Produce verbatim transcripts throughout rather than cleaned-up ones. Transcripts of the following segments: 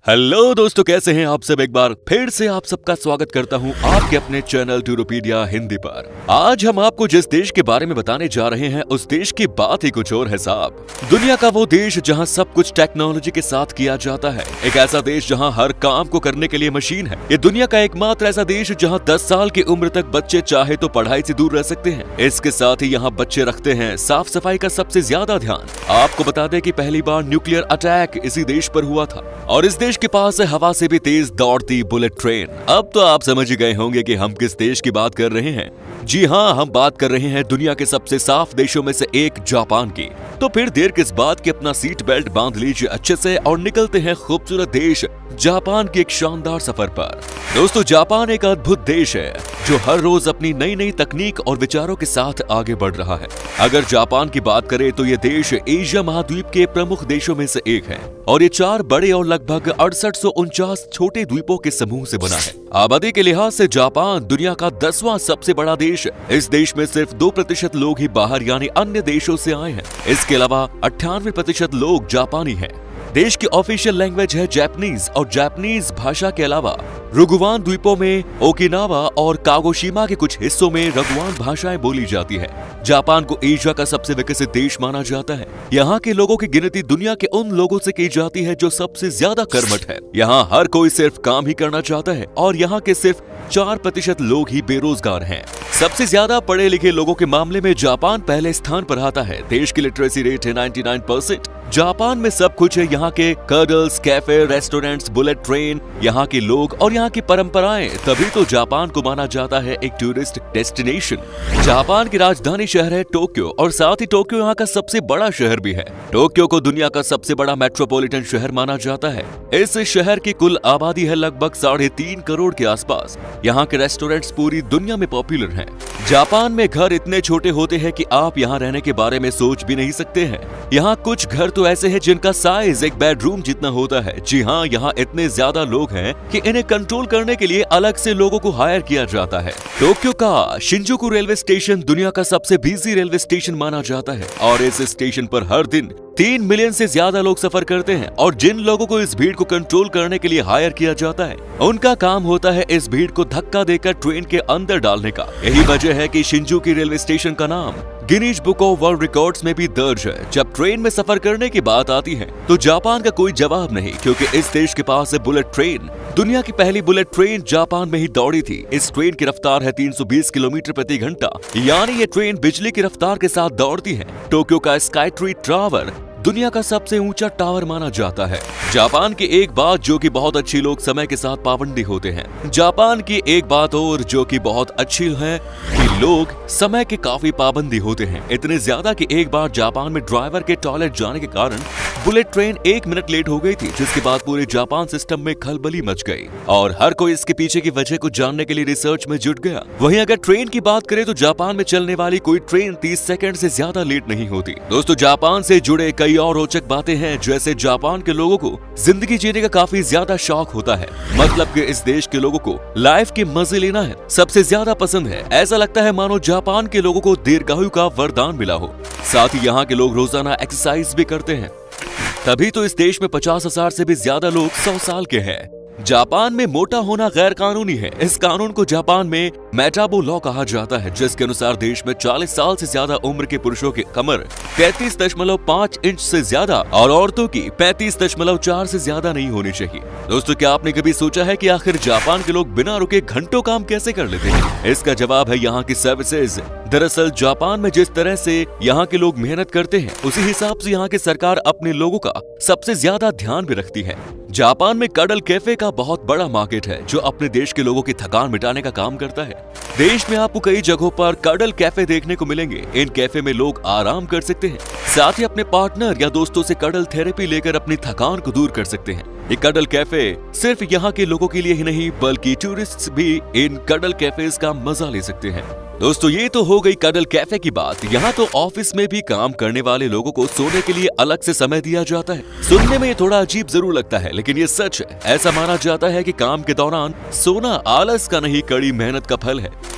Hello दोस्तों, कैसे हैं आप सब। एक बार फिर से आप सबका स्वागत करता हूं आपके अपने चैनल टूरोपीडिया हिंदी पर। आज हम आपको जिस देश के बारे में बताने जा रहे हैं उस देश की बात ही कुछ और है साहब। दुनिया का वो देश जहां सब कुछ टेक्नोलॉजी के साथ किया जाता है, एक ऐसा देश जहां हर काम को करने के लिए मशीन है। ये दुनिया का एकमात्र ऐसा देश जहां दस साल की उम्र तक बच्चे चाहे तो पढ़ाई से दूर रह सकते हैं। इसके साथ ही यहाँ बच्चे रखते हैं साफ सफाई का सबसे ज्यादा ध्यान। आपको बता दें कि पहली बार न्यूक्लियर अटैक इसी देश पर हुआ था और इस देश के पास है हवा से भी तेज दौड़ती बुलेट ट्रेन। अब तो आप समझ गए होंगे कि हम किस देश की बात कर रहे हैं। जी हाँ, हम बात कर रहे हैं दुनिया के सबसे साफ देशों में से एक जापान की। तो फिर देर किस बात की, अपना सीट बेल्ट बांध लीजिए अच्छे से और निकलते हैं खूबसूरत देश जापान के एक शानदार सफर पर। दोस्तों, जापान एक अद्भुत देश है जो हर रोज अपनी नई नई तकनीक और विचारों के साथ आगे बढ़ रहा है। अगर जापान की बात करें तो ये देश एशिया महाद्वीप के प्रमुख देशों में से एक है और ये चार बड़े और लगभग अड़सठ सौ उनचास छोटे द्वीपों के समूह से बना है। आबादी के लिहाज से जापान दुनिया का दसवां सबसे बड़ा देश है। इस देश में सिर्फ दो प्रतिशत लोग ही बाहर यानी अन्य देशों से आए हैं। इसके अलावा अट्ठानवे प्रतिशत लोग जापानी हैं। देश की ऑफिशियल लैंग्वेज है जापानीज और जापानीज भाषा के अलावा रुगुवान द्वीपों में ओकिनावा और कागोशिमा के कुछ हिस्सों में रगुवान भाषाएं बोली जाती है। जापान को एशिया का सबसे विकसित देश माना जाता है। यहाँ के लोगों की गिनती दुनिया के उन लोगों से की जाती है जो सबसे ज्यादा कर्मठ है। यहाँ हर कोई सिर्फ काम ही करना चाहता है और यहाँ के सिर्फ चार प्रतिशत लोग ही बेरोजगार हैं। सबसे ज्यादा पढ़े लिखे लोगों के मामले में जापान पहले स्थान पर आता है। देश की लिटरेसी रेट है निन्यानवे परसेंट। जापान में सब कुछ है। यहाँ के कर्डल्स, कैफे, रेस्टोरेंट्स, बुलेट ट्रेन, यहाँ के लोग और यहाँ की परंपराएं, तभी तो जापान को माना जाता है एक टूरिस्ट डेस्टिनेशन। जापान की राजधानी शहर है टोक्यो और साथ ही टोक्यो यहाँ का सबसे बड़ा शहर भी है। टोक्यो को दुनिया का सबसे बड़ा मेट्रोपॉलिटन शहर माना जाता है। इस शहर की कुल आबादी है लगभग साढ़े तीन करोड़ के आसपास। यहाँ के रेस्टोरेंट्स पूरी दुनिया में पॉपुलर हैं। जापान में घर इतने छोटे होते हैं कि आप यहाँ रहने के बारे में सोच भी नहीं सकते हैं। यहाँ कुछ घर तो ऐसे हैं जिनका साइज एक बेडरूम जितना होता है। जी हाँ, यहाँ इतने ज्यादा लोग हैं कि इन्हें कंट्रोल करने के लिए अलग से लोगों को हायर किया जाता है। टोक्यो का शिंजुकू रेलवे स्टेशन दुनिया का सबसे बिजी रेलवे स्टेशन माना जाता है और इस स्टेशन पर हर दिन तीन मिलियन से ज्यादा लोग सफर करते हैं और जिन लोगों को इस भीड़ को कंट्रोल करने के लिए हायर किया जाता है उनका काम होता है इस भीड़ को धक्का देकर ट्रेन के अंदर डालने का। यही वजह है कि शिंजुकू रेलवे स्टेशन का नाम Guinness book of world records में भी दर्ज है। जब ट्रेन में सफर करने की बात आती है तो जापान का कोई जवाब नहीं, क्योंकि इस देश के पास है बुलेट ट्रेन। दुनिया की पहली बुलेट ट्रेन जापान में ही दौड़ी थी। इस ट्रेन की रफ्तार है तीन सौ बीस किलोमीटर प्रति घंटा, यानी ये ट्रेन बिजली की रफ्तार के साथ दौड़ती है। टोक्यो का स्काई ट्री टावर दुनिया का सबसे ऊंचा टावर माना जाता है। जापान की एक बात जो कि बहुत अच्छी, लोग समय के साथ पाबंदी होते हैं। जापान की एक बात और जो कि बहुत अच्छी है कि लोग समय के काफी पाबंदी होते हैं। इतने ज्यादा कि एक बार जापान में ड्राइवर के टॉयलेट जाने के कारण बुलेट ट्रेन एक मिनट लेट हो गई थी, जिसके बाद पूरे जापान सिस्टम में खलबली मच गई और हर कोई इसके पीछे की वजह को जानने के लिए रिसर्च में जुट गया। वहीं अगर ट्रेन की बात करें तो जापान में चलने वाली कोई ट्रेन तीस सेकंड से ज्यादा लेट नहीं होती। दोस्तों, जापान से जुड़े कई और रोचक बातें हैं, जैसे जापान के लोगों को जिंदगी जीने का काफी ज्यादा शौक होता है। मतलब कि इस देश के लोगों को लाइफ के मजे लेना है सबसे ज्यादा पसंद है। ऐसा लगता है मानो जापान के लोगों को दीर्घायु का वरदान मिला हो। साथ ही यहाँ के लोग रोजाना एक्सरसाइज भी करते हैं, तभी तो इस देश में पचास हजार से भी ज्यादा लोग सौ साल के हैं। जापान में मोटा होना गैर कानूनी है। इस कानून को जापान में मेटाबो लॉ कहा जाता है, जिसके अनुसार देश में चालीस साल से ज्यादा उम्र के पुरुषों की कमर तैंतीस दशमलव पाँच इंच से ज्यादा और औरतों की पैंतीस दशमलव चार से ज्यादा नहीं होनी चाहिए। दोस्तों, क्या आपने कभी सोचा है कि आखिर जापान के लोग बिना रुके घंटों काम कैसे कर लेते हैं? इसका जवाब है यहाँ की सर्विसेज। दरअसल जापान में जिस तरह से यहाँ के लोग मेहनत करते हैं, उसी हिसाब से यहाँ की सरकार अपने लोगों का सबसे ज्यादा ध्यान भी रखती है। जापान में कडल कैफे का बहुत बड़ा मार्केट है जो अपने देश के लोगों की थकान मिटाने का काम करता है। देश में आपको कई जगहों पर कडल कैफे देखने को मिलेंगे। इन कैफे में लोग आराम कर सकते हैं, साथ ही अपने पार्टनर या दोस्तों से कडल थेरेपी लेकर अपनी थकान को दूर कर सकते हैं। ये कडल कैफे सिर्फ यहाँ के लोगों के लिए ही नहीं बल्कि टूरिस्ट भी इन कडल कैफेज का मजा ले सकते हैं। दोस्तों, ये तो हो गई कडल कैफे की बात। यहाँ तो ऑफिस में भी काम करने वाले लोगों को सोने के लिए अलग से समय दिया जाता है। सुनने में ये थोड़ा अजीब जरूर लगता है, लेकिन ये सच है। ऐसा माना जाता है कि काम के दौरान सोना आलस का नहीं, कड़ी मेहनत का फल है।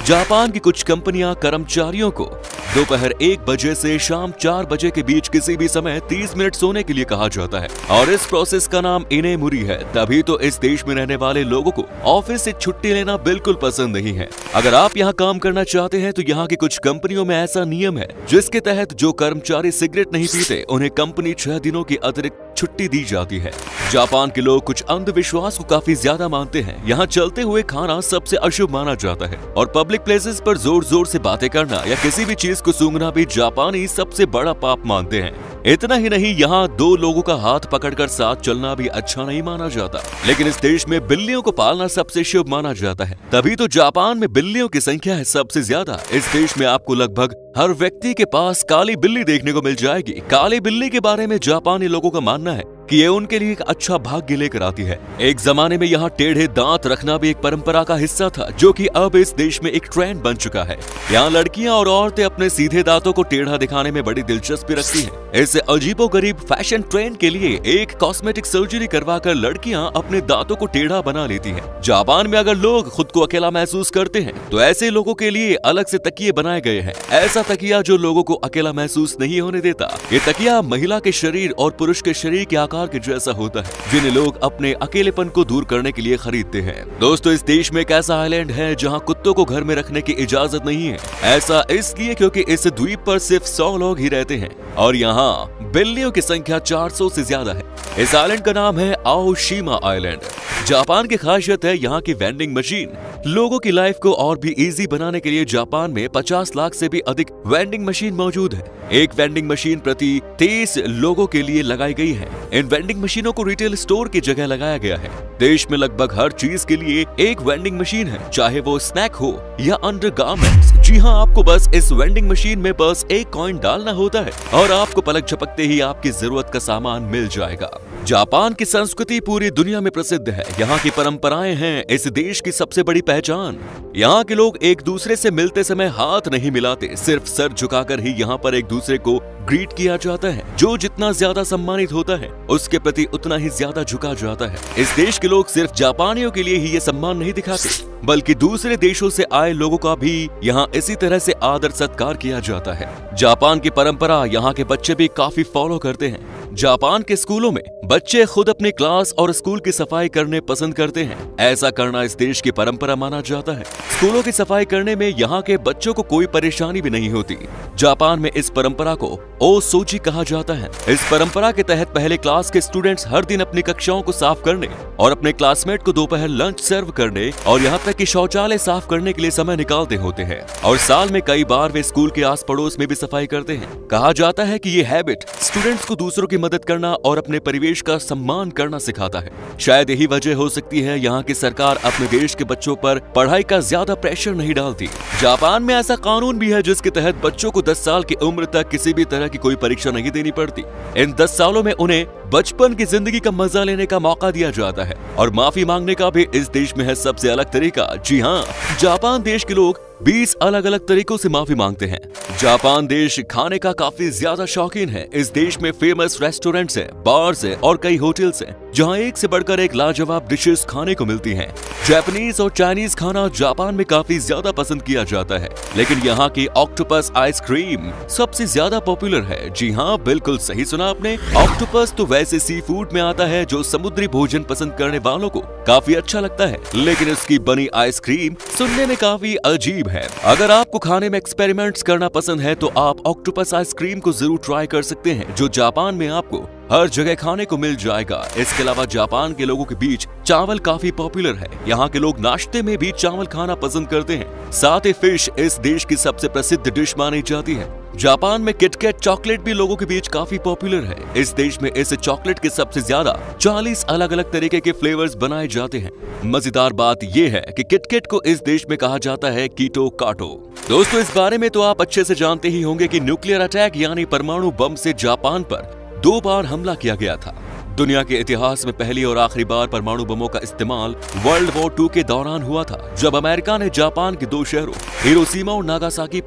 जापान की कुछ कंपनियां कर्मचारियों को दोपहर एक बजे से शाम चार बजे के बीच किसी भी समय तीस मिनट सोने के लिए कहा जाता है और इस प्रोसेस का नाम इनेमुरी है। तभी तो इस देश में रहने वाले लोगों को ऑफिस से छुट्टी लेना बिल्कुल पसंद नहीं है। अगर आप यहाँ काम करना चाहते हैं तो यहाँ की कुछ कंपनियों में ऐसा नियम है जिसके तहत जो कर्मचारी सिगरेट नहीं पीते उन्हें कंपनी छह दिनों की अतिरिक्त छुट्टी दी जाती है। जापान के लोग कुछ अंधविश्वास को काफी ज्यादा मानते हैं। यहाँ चलते हुए खाना सबसे अशुभ माना जाता है और पब्लिक प्लेसेस पर जोर जोर से बातें करना या किसी भी चीज को सूंघना भी जापानी सबसे बड़ा पाप मानते हैं। इतना ही नहीं, यहाँ दो लोगों का हाथ पकड़कर साथ चलना भी अच्छा नहीं माना जाता। लेकिन इस देश में बिल्लियों को पालना सबसे शुभ माना जाता है, तभी तो जापान में बिल्लियों की संख्या है सबसे ज्यादा। इस देश में आपको लगभग हर व्यक्ति के पास काली बिल्ली देखने को मिल जाएगी। काली बिल्ली के बारे में जापानी लोगों का मानना है कि ये उनके लिए एक अच्छा भाग्य लेकर आती है। एक जमाने में यहाँ टेढ़े दांत रखना भी एक परंपरा का हिस्सा था, जो कि अब इस देश में एक ट्रेंड बन चुका है। यहाँ लड़कियां और औरतें अपने सीधे दांतों को टेढ़ा दिखाने में बड़ी दिलचस्पी रखती हैं। इस अजीबोगरीब फैशन ट्रेंड के लिए एक कॉस्मेटिक सर्जरी करवाकर लड़कियां अपने दांतों को टेढ़ा बना लेती हैं। जापान में अगर लोग खुद को अकेला महसूस करते हैं तो ऐसे लोगों के लिए अलग से तकिए बनाए गए हैं। ऐसा तकिया जो लोगों को अकेला महसूस नहीं होने देता। ये तकिया महिला के शरीर और पुरुष के शरीर के आकार के जैसा होता है, जिन्हें लोग अपने अकेलेपन को दूर करने के लिए खरीदते हैं। दोस्तों, इस देश में एक ऐसा आइलैंड है जहां कुत्तों को घर में रखने की इजाजत नहीं है। ऐसा इसलिए क्योंकि इस द्वीप पर सिर्फ सौ लोग ही रहते हैं और यहाँ बिल्लियों की संख्या चार सौ से ज्यादा है। इस आइलैंड का नाम है आओशिमा आइलैंड। जापान की खासियत है यहाँ की वेंडिंग मशीन। लोगों की लाइफ को और भी इजी बनाने के लिए जापान में पचास लाख से भी अधिक वेंडिंग मशीन मौजूद है। एक वेंडिंग मशीन प्रति तेईस लोगों के लिए लगाई गई है। इन वेंडिंग मशीनों को रिटेल स्टोर की जगह लगाया गया है। देश में लगभग हर चीज के लिए एक वेंडिंग मशीन है, चाहे वो स्नैक हो या अंडरगारमेंट्स। जी हाँ, आपको बस इस वेंडिंग मशीन में बस एक कॉइन डालना होता है और आपको पलक झपकते ही आपकी जरूरत का सामान मिल जाएगा। जापान की संस्कृति पूरी दुनिया में प्रसिद्ध है। यहाँ की परंपराएं हैं इस देश की सबसे बड़ी पहचान। यहाँ के लोग एक दूसरे से मिलते समय हाथ नहीं मिलाते, सिर्फ सर झुकाकर ही यहाँ पर एक दूसरे को ग्रीट किया जाता है। जो जितना ज्यादा सम्मानित होता है उसके प्रति उतना ही ज्यादा झुका जाता है। इस देश के लोग सिर्फ जापानियों के लिए ही ये सम्मान नहीं दिखाते, बल्कि दूसरे देशों से आए लोगों का भी यहाँ इसी तरह से आदर सत्कार किया जाता है। जापान की परंपरा यहाँ के बच्चे भी काफी फॉलो करते हैं। जापान के स्कूलों में बच्चे खुद अपनी क्लास और स्कूल की सफाई करने पसंद करते हैं। ऐसा करना इस देश की परंपरा माना जाता है। स्कूलों की सफाई करने में यहाँ के बच्चों को कोई परेशानी भी नहीं होती। जापान में इस परंपरा को ओ सोची कहा जाता है। इस परंपरा के तहत पहले क्लास के स्टूडेंट्स हर दिन अपनी कक्षाओं को साफ करने और अपने क्लासमेट को दोपहर लंच सर्व करने और यहाँ तक कि शौचालय साफ करने के लिए समय निकालते होते हैं और साल में कई बार वे स्कूल के आस पड़ोस में भी सफाई करते हैं। कहा जाता है कि ये हैबिट स्टूडेंट्स को दूसरों की मदद करना और अपने परिवेश का सम्मान करना सिखाता है। शायद यही वजह हो सकती है यहाँ की सरकार अपने देश के बच्चों पर पढ़ाई का ज्यादा प्रेशर नहीं डालती। जापान में ऐसा कानून भी है जिसके तहत बच्चों को दस साल की उम्र तक किसी भी तरह की कोई परीक्षा नहीं देनी पड़ती। इन दस सालों में उन्हें बचपन की जिंदगी का मजा लेने का मौका दिया जाता है और माफी मांगने का भी इस देश में है सबसे अलग तरीका। जी हाँ, जापान देश के लोग बीस अलग अलग तरीकों से माफी मांगते हैं। जापान देश खाने का काफी ज्यादा शौकीन है। इस देश में फेमस रेस्टोरेंट्स हैं, बार्स हैं और कई होटल्स हैं जहां एक से बढ़कर एक लाजवाब डिशेस खाने को मिलती हैं। जापानीज और चाइनीज खाना जापान में काफी ज्यादा पसंद किया जाता है, लेकिन यहाँ की ऑक्टोपस आइसक्रीम सबसे ज्यादा पॉपुलर है। जी हाँ, बिल्कुल सही सुना आपने। ऑक्टोपस तो वैसे सी फूड में आता है जो समुद्री भोजन पसंद करने वालों को काफी अच्छा लगता है, लेकिन इसकी बनी आइसक्रीम सुनने में काफी अजीब है। अगर आपको खाने में एक्सपेरिमेंट्स करना पसंद है तो आप ऑक्टोपस आइसक्रीम को जरूर ट्राई कर सकते हैं, जो जापान में आपको हर जगह खाने को मिल जाएगा। इसके अलावा जापान के लोगों के बीच चावल काफी पॉपुलर है। यहाँ के लोग नाश्ते में भी चावल खाना पसंद करते हैं। साथ ही फिश इस देश की सबसे प्रसिद्ध डिश मानी जाती है। जापान में किटकैट चॉकलेट भी लोगों के बीच काफी पॉपुलर है। इस देश में इस चॉकलेट के सबसे ज्यादा चालीस अलग अलग तरीके के फ्लेवर्स बनाए जाते हैं। मजेदार बात यह है कि किटकैट को इस देश में कहा जाता है कीटो काटो। दोस्तों, इस बारे में तो आप अच्छे से जानते ही होंगे कि न्यूक्लियर अटैक यानी परमाणु बम से जापान पर दो बार हमला किया गया था। दुनिया के इतिहास में पहली और आखिरी बार परमाणु बमों का इस्तेमाल वर्ल्ड वॉर टू के दौरान हुआ था, जब अमेरिका ने जापान के दो शहरों हिरोशिमा और नागासाकी पर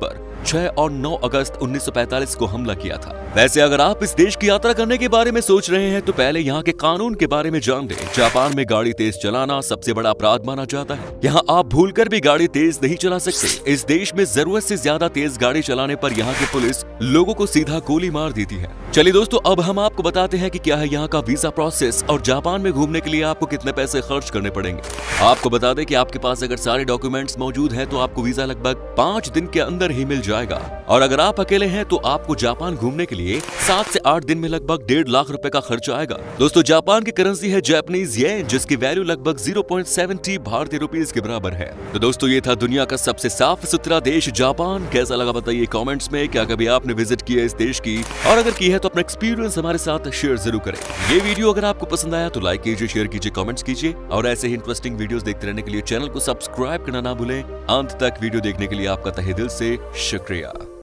छह और नौ अगस्त उन्नीस सौ पैंतालीस को हमला किया था। वैसे अगर आप इस देश की यात्रा करने के बारे में सोच रहे हैं तो पहले यहाँ के कानून के बारे में जान लें। जापान में गाड़ी तेज चलाना सबसे बड़ा अपराध माना जाता है। यहाँ आप भूलकर भी गाड़ी तेज नहीं चला सकते। इस देश में जरूरत से ज्यादा तेज गाड़ी चलाने पर यहाँ की पुलिस लोगों को सीधा गोली मार देती है। चलिए दोस्तों, अब हम आपको बताते हैं कि क्या है यहाँ का वीजा प्रोसेस और जापान में घूमने के लिए आपको कितने पैसे खर्च करने पड़ेंगे। आपको बता दें कि आपके पास अगर सारे डॉक्यूमेंट्स मौजूद हैं तो आपको वीजा लगभग पाँच दिन के अंदर ही मिल जाएगा। और अगर आप अकेले हैं तो आपको जापान घूमने के लिए सात से आठ दिन में लगभग डेढ़ लाख रुपए का खर्चा आएगा। दोस्तों, जापान की करेंसी है जापानीज येन, जिसकी वैल्यू लगभग ज़ीरो पॉइंट सेवन ज़ीरो भारतीय रुपीस के बराबर है। तो दोस्तों, ये था दुनिया का सबसे साफ सुथरा देश जापान। कैसा लगा बताइए कमेंट्स में। क्या कभी आपने विजिट किया इस देश की, और अगर की है तो अपना एक्सपीरियंस हमारे साथ शेयर जरूर करें। ये वीडियो अगर आपको पसंद आया तो लाइक कीजिए, शेयर कीजिए, कमेंट्स कीजिए और ऐसे ही इंटरेस्टिंग वीडियोस देखते रहने के लिए चैनल को सब्सक्राइब करना ना भूलें। अंत तक वीडियो देखने के लिए आपका तहे दिल से शुक्रिया।